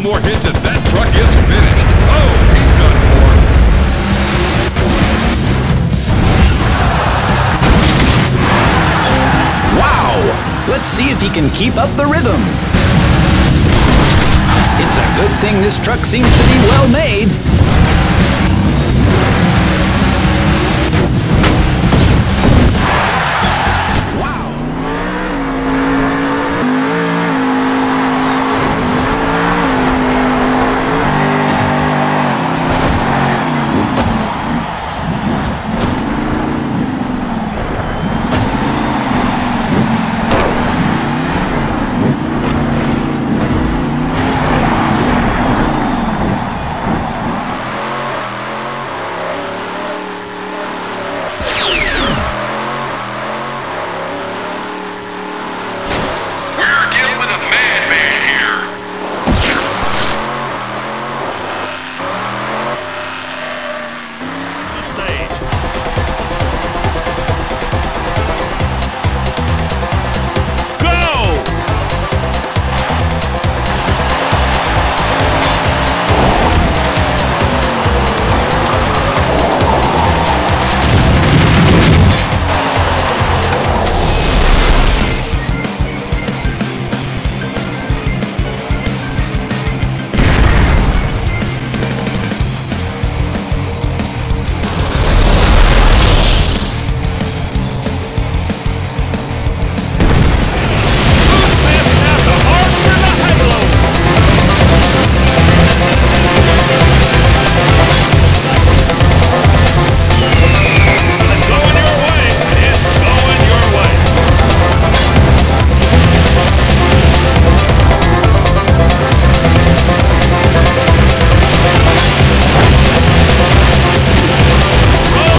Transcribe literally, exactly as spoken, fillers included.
couple more hits and that truck is finished. Oh, he's done for. Wow! Let's see if he can keep up the rhythm. It's a good thing this truck seems to be well made.